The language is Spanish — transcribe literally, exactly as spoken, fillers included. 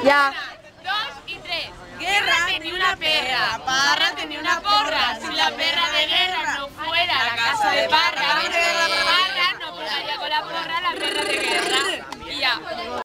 Ya. Dos y tres. Guerra tenía una perra, Parra tenía una porra. Si la perra de guerra no fuera a la casa de Parra, Parra no pegaría con la porra a la perra de guerra. Y ya.